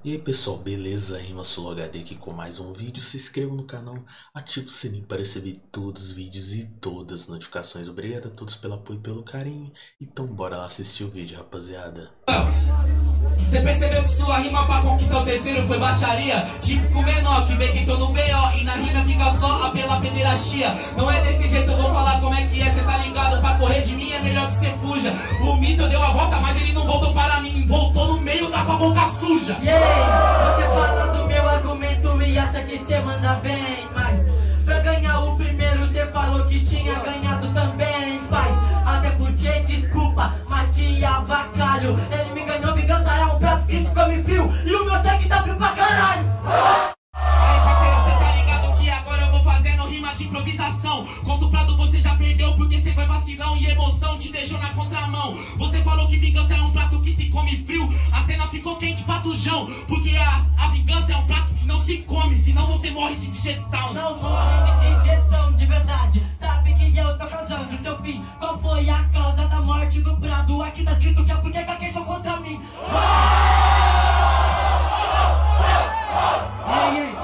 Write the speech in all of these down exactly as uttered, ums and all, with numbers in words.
E aí pessoal, beleza? RimaSoloHD aqui com mais um vídeo. Se inscreva no canal, ative o sininho para receber todos os vídeos e todas as notificações. Obrigado a todos pelo apoio e pelo carinho. Então bora lá assistir o vídeo, rapaziada. Você percebeu que sua rima pra conquistar o terceiro foi baixaria? Típico menor que vê que tô no B O e na rima fica só pela pederastia. Não é desse jeito, eu vou falar como é que é. Cê tá ligado, pra correr de mim é melhor que cê fuja. O míssil deu a volta, mas ele não voltou para mim. Voltou no meio, tá com a boca suja. Yeah, você fala do meu argumento e acha que cê manda bem, mas pra ganhar o primeiro cê falou que tinha ganhado também, pai. Até porque, desculpa, mas te avacalho. Ele me ganhou, vingança é um prato que se come frio e o meu sangue tá frio pra caralho. Aí parceiro, cê tá ligado que agora eu vou fazendo rima de improvisação. Contra o Prado você já perdeu porque cê foi vacilão e emoção te deixou na contramão. Você falou que vingança é um prato que se come frio, a cena ficou quente pra tujão. Porque a, a vingança é um prato que não se come, senão você morre de digestão. Não morre de digestão, de verdade. Sabe que eu tô causando seu fim. Qual foi a causa da morte do Prado? Aqui tá escrito que é porque queixou contra mim. Ei, ei.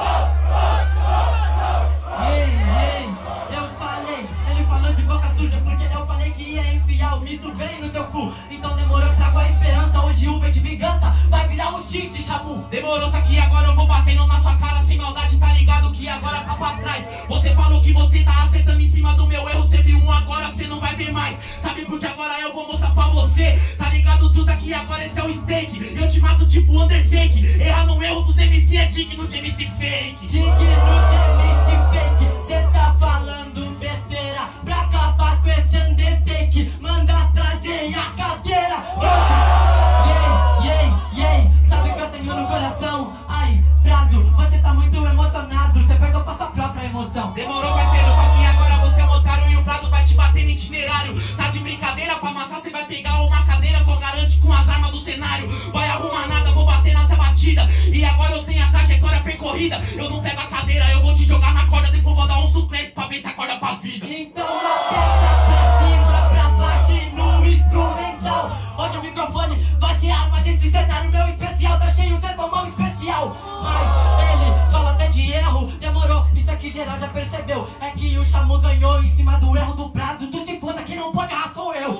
Ei, ei. Eu falei, ele falou de boca suja porque eu falei que ia enfiar o misto bem no teu cu. Então demorou, trago a esperança. Hoje o V de vingança vai virar um X de chabu. Demorou, só que agora eu vou batendo na sua cara sem maldade, tá ligado que agora tá pra trás. Você falou que você tá acertando em cima do meu erro, você viu um agora, você não vai ver mais. Sabe porque agora eu vou mostrar pra você, tá ligado tudo aqui agora, esse é o steak. Eu te mato tipo Undertake, errar no erro dos M C é digno de M C fake. Digno de M C fake, cê tá falando besteira pra acabar com esse Undertake. Manda trazer a cadeira. Yey, yey, yey, sabe que eu tenho no coração. Ai, Prado, você tá muito emocionado, você perdeu pra sua própria emoção. Demorou, parceiro, só que agora você é um otário e o Prado vai te bater no itinerário. Tá de brincadeira, pra amassar você vai pegar uma cadeira, só garante com as armas do cenário. Vai arrumar nada, vou bater nessa batida. E agora eu tenho a trajetória percorrida. Eu não pego a cadeira, eu vou te jogar na corda, depois vou dar um suplente pra ver se acorda pra vida. Então aperta pra cima, pra baixo e no instrumental. Hoje o microfone vai ser arma desse cenário meu especial. Tá cheio, cê tomou um especial. Mas ele fala até de erro, demorou, isso aqui geral já percebeu. É que o Chamu ganhou em cima do erro do Prado. Tu se foda, quem não pode errar sou eu.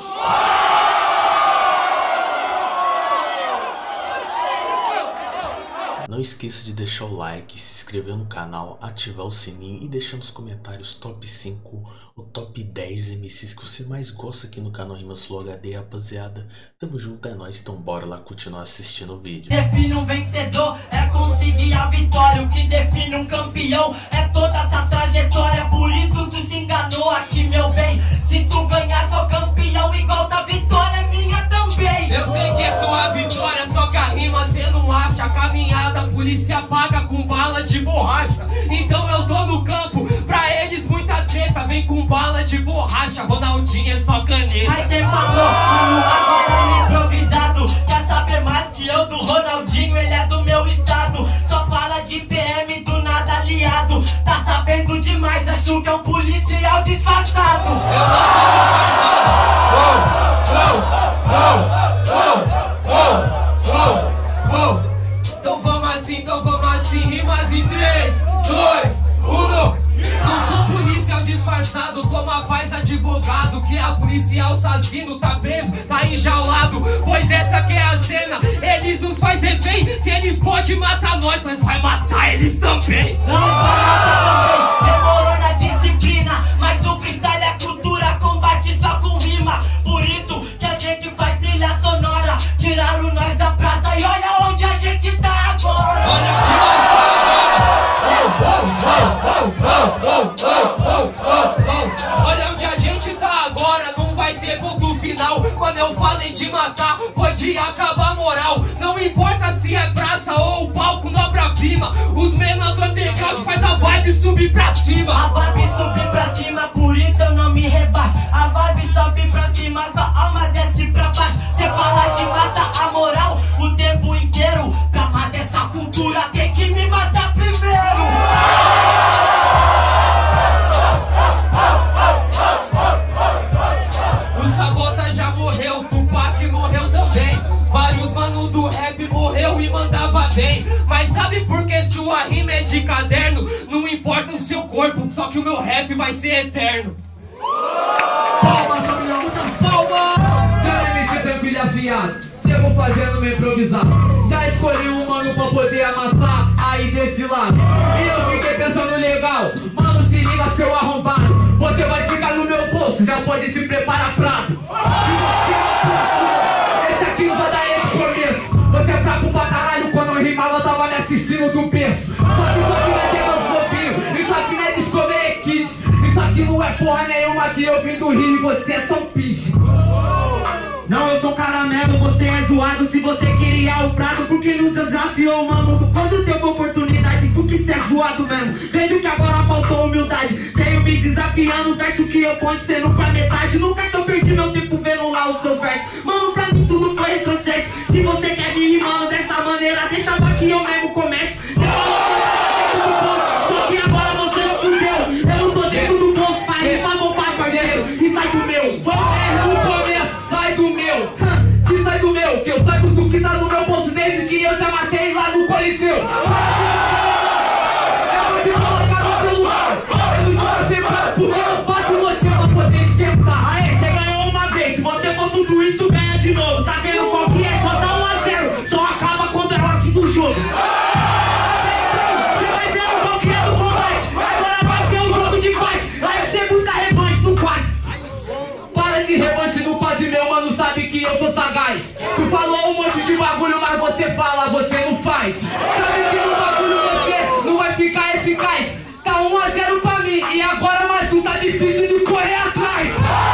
Não esqueça de deixar o like, se inscrever no canal, ativar o sininho e deixar nos comentários top cinco ou top dez M Cs que você mais gosta aqui no canal RimaSoloHD, rapaziada. Tamo junto, é nóis, então bora lá continuar assistindo o vídeo. Define um vencedor, é conseguir a vitória. O que define um campeão é toda essa trajetória. Por isso tu se enganou aqui, meu bem. Se tu ganhar, sou campeão igual da vitória, é minha também. Eu sei que é sua vitória, só que a rima cê não acha. A caminhada a polícia paga com bala de borracha. Então eu tô no campo, pra eles muita treta. Vem com bala de borracha, Ronaldinho é só caneta. Aí quem falou, agora no improvisado. Quer saber mais que eu do Ronaldinho, ele é do meu estado. Só fala de P M do nada aliado. Tá sabendo demais, acho que é um policial disfarçado. Eu não sou disfarçado. Então vamos assim, então vamos assim, rimas em três, dois, um. Não sou policial disfarçado, toma paz advogado. Que a policial assassino tá preso, tá enjaulado. Pois essa que é a cena, eles nos faz refém. Se eles podem matar nós, nós vai matar eles também. Não vai matar também, demorou na disciplina. Mas o freestyle é cultura, combate só com rima. Por isso que a gente faz trilha sonora. Tiraram nós da praça e olha onde a gente tá agora. Olha onde nós Olha onde a gente tá agora, não vai ter ponto final. Quando eu falei de matar, foi de acabar a moral. Não importa se é praça ou palco na obra-prima. Os menores do underground faz a vibe subir pra cima. A vibe subir pra cima, por isso eu não me rebaixo. A vibe sobe pra cima, tua alma desce pra baixo. Cê fala de matar a moral o tempo inteiro. Pra matar essa cultura tem que me matar primeiro. O Sabota já morreu, Tupac morreu também. Vários mano do rap morreu e mandava bem. Mas sabe por que sua rima é de caderno? Não importa o seu corpo, só que o meu rap vai ser eterno. Palmas, família, muitas palmas! Já M C tranquilo e afiado, chego fazendo meu improvisado. Já escolhi um mano pra poder amassar aí desse lado. E eu fiquei pensando legal, mano, se liga seu arrombado. Você vai ficar no meu bolso, já pode se preparar prato. Esse aqui não vai dar esse começo. Você é fraco pra caralho, quando eu rimava tava me assistindo do berço. Só que isso aqui não é tema fofinho, isso aqui não é Discovery Kids. Isso aqui não é porra nenhuma que eu vim do Rio e você é São Pete. Não, eu sou caramelo, você é zoado. Se você queria o prato, porque não desafiou, mano? Quando teve oportunidade, porque cê é zoado mesmo. Vejo que agora faltou humildade. Tenho me desafiando, os versos que eu ponho sendo pra metade. Nunca que eu perdi meu tempo vendo lá os seus versos. Mano, pra mim tudo foi retrocesso. Se você quer me rimando dessa maneira, deixa pra que eu mesmo começo. Só que agora você se fudeu. Eu não tô dentro do bolso, faz rimar, vou pra parceiro. E sai do meu. Sai do meu, que sai do meu, que eu saiba do que tá no meu bolso desde que eu te amassei lá no Coliseu. Eu vou te colocar no celular, eu não te passei pra porque eu bato você pra poder esquentar. Aê, você ganhou uma vez, se você for tudo isso, ganha de novo. Tá vendo qual que é? Só dá um a zero, só acaba quando é hora do jogo. Você vai ver qual que é do combate, agora vai ser um jogo de fight. Aí você busca revanche no quase. Para de revanche no quase, meu mano, sabe que eu sou sagaz. Tu falou um monte de bagulho, mas você fala, você não faz. Sabe que no bagulho você não vai ficar eficaz. Tá um a zero pra mim, e agora mais um tá difícil de correr atrás.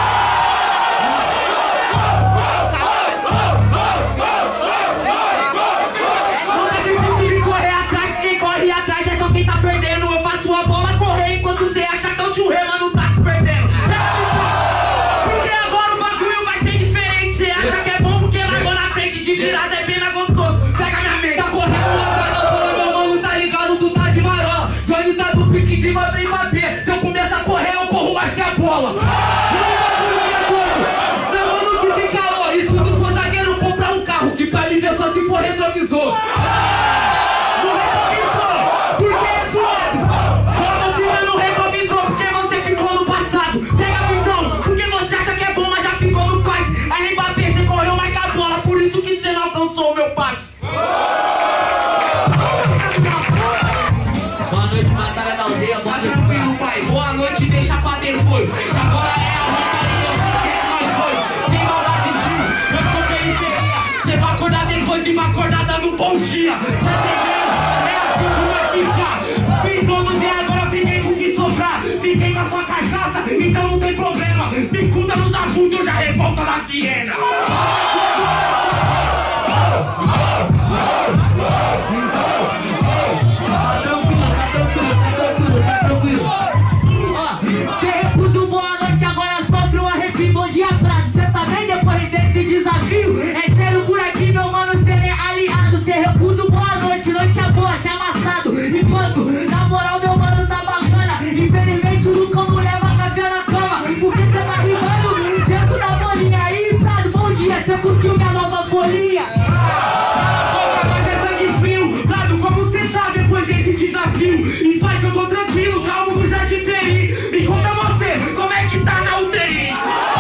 Não tá difícil de correr atrás, quem corre atrás é só quem tá perdendo. Eu faço a bola correr enquanto você acha que eu te rei, mano, tá se perdendo. De virada é bem mais gostoso, pega minha mente. Tá correndo atrás da bola, meu mano, tá ligado, tu tá de marola. Johnny tá do pique de Mbappé, Mbappé. Se eu começar a correr, eu corro mais que a bola. Meu mano que se calou, e se tu for zagueiro, compra um carro, que pra me ver só se for retrovisor. No retrovisor, porque é zoado. Só não tira no retrovisor, porque você ficou no passado. Pega a visão, porque você acha que é bom, mas já ficou no quase. Aí Mbappé, você correu mais que a bola, por isso que você não alcançou o meu passe. Boa noite, batalha da aldeia, boa noite, Tranquilo, pai, boa noite, deixa pra depois. Agora é a roupa e eu sei que é nós dois. Sem maldade, tio, eu sou periferia. Você vai acordar depois de uma acordada no bom dia. Tá entendendo? É assim que vai ficar. Fiz todos e agora fiquei com o que sobrar. Fiquei com a sua carcaça, então não tem problema. Bicuda nos agudos, eu já revolta na Viena. Tá tranquilo, tá tranquilo, tá tranquilo, tá tranquilo. Ó, cê recusa o boa noite, agora sofre um arrepio. Bom dia, Prado, cê tá bem depois desse desafio? É sério por aqui, meu mano, cê nem é aliado. Cê recusa o boa noite, noite é boa, cê é amassado. Enquanto, na moral, meu mano tá bacana. Infelizmente o Lucão não leva café na cama, porque cê tá rimando dentro da bolinha. Aí, Prado, bom dia, cê curtiu minha nova folhinha? Mas é sangue frio, Prado, como cê tá depois desse desafio? E pai, que eu tô tranquilo, calmo no Jardim Peri. Me conta você, como é que tá na U T I?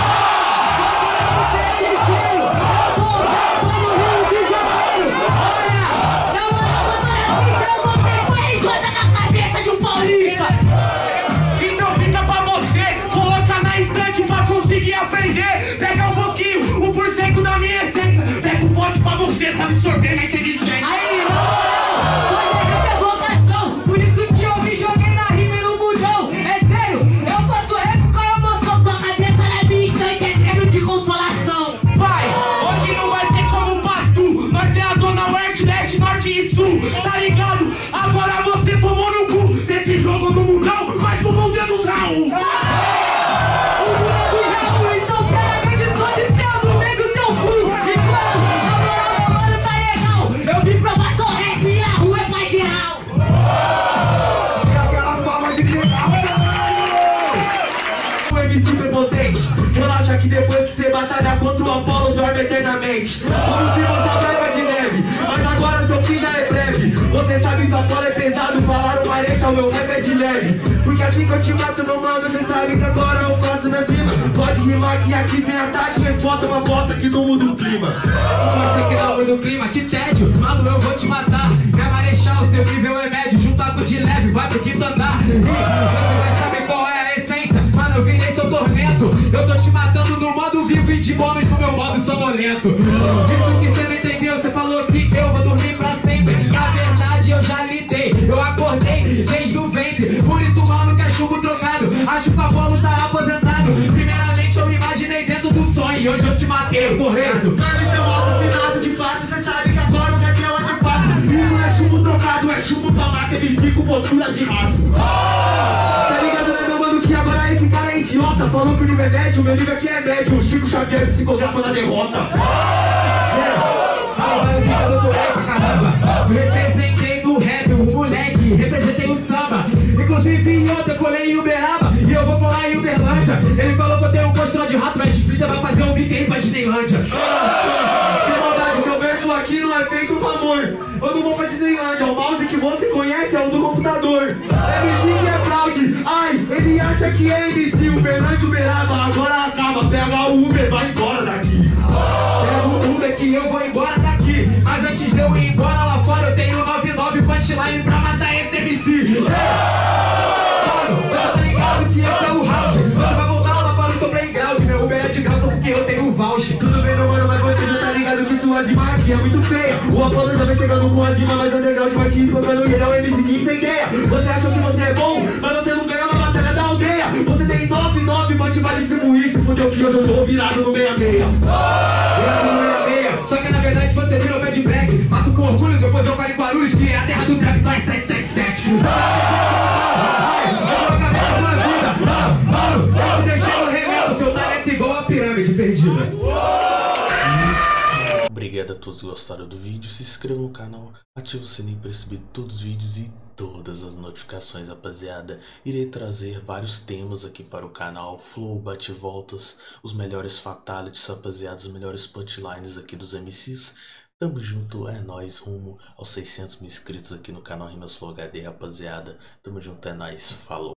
Então fica pra você, coloca na estante pra conseguir aprender. Pega um pouquinho, um por cento da minha essência. Pega um pote pra você, pra absorver minha inteligência. Aí, não, você é provocação. Por isso que eu me joguei na rima e no mundão. É sério, eu faço rap com a emoção. Tua cabeça na minha estante é treino de consolação. Vai, hoje não vai ter como Batu. Nós é a zona oeste, leste, norte e sul. Tá ligado? Agora você tomou no cu. Você se jogou no mundão, mas o mundo é dos Raul. Então pega de todo e fia no meio do teu cu. Enquanto a moral, meu mano, tá legal. Eu vim provar só rap e a rua é mais geral. E aquelas palmas de geral. O M C prepotente. Relaxa que depois que você batalha contra o Apolo, dorme eternamente. Como se fosse a Branca de Neve, mas agora seu fim já é breve. Você Você sabe que a bola é pesado, falaram Marechal, meu rap é de leve. Porque assim que eu te mato, não mando, você sabe que agora eu faço na cima. Pode rimar que aqui tem ataque, mas bota uma bota que não muda o clima. Mostra que não muda o clima, que tédio, mano, eu vou te matar. É Marechal, seu nível é médio, juntar com de leve, vai pro quinto andar. E você vai saber qual é a essência, mano, eu virei seu tormento. Eu tô te matando no modo vivo e de bônus no meu modo sonolento. Isso que você não entendeu, você falou que eu vou dormir pra sempre. Na verdade eu já lidei, eu acordei desde o ventre. Por isso, mano, que é chumbo trocado, acho que a bola tá aposentado. Primeiramente eu me imaginei dentro do sonho e hoje eu te matei, correto. Mano, isso é um assassinato de fato, você sabe que agora o rap é uma de fato. Isso não é chumbo trocado, é chumbo pra matar M C com postura de rato. Tá ligado, né, meu mano, que agora esse cara é idiota. Falou que o nível é médio, meu nível aqui é médio. O Chico Xavier psicografa na derrota. Representei no rap, o moleque, representei o samba. Inclusive ontem eu colei em Uberaba e eu vou colar em Uberlândia. Ele falou que eu tenho um postura de rato, mas Twitter vai fazer um beat aí pra Disneylândia. Sem maldade, seu verso aqui não é feito com amor. Eu não vou pra Disneylândia, o mouse que você conhece é o do computador. M C que é fraude, ai, ele acha que é M C. Uberlândia, Uberaba, agora acaba. Pega o Uber, vai embora daqui. Pega o Uber que eu vou embora daqui. Mas antes de eu ir embora lá fora, eu tenho noventa e nove punchline pra matar esse M C. Mano, já tá ligado que esse é o round. Mano, vai voltar lá para o seu playground. Meu Uber é de graça porque eu tenho um voucher. Tudo bem, meu mano, mas você já tá ligado que sua rima aqui é muito feia. O Apollo já vai chegando com a rima, mas o underground vai te espancando e ele é o M C que incendeia. Você acha que você é bom, mas você não ganha na batalha da aldeia. Você tem nove nove, mas te vai distribuir. Se fudeu que hoje eu tô virado no meia meia. Virado no meia meia. Só que na verdade você virou bad black. Mato com orgulho, depois eu paro em Guarulhos, que é a terra do trap, nós sete sete sete. Mano, eu te deixei no relevo, seu talento igual a pirâmide perdida. Obrigado a todos que gostaram do vídeo, se inscreva no canal, ative o sininho para receber todos os vídeos e todas as notificações, rapaziada. Irei trazer vários temas aqui para o canal, flow, bate-voltas, os melhores fatalities, rapaziada, os melhores punchlines aqui dos M Cs. Tamo junto, é nóis, rumo aos seiscentos mil inscritos aqui no canal Rimas Flow H D, rapaziada. Tamo junto, é nóis, falou.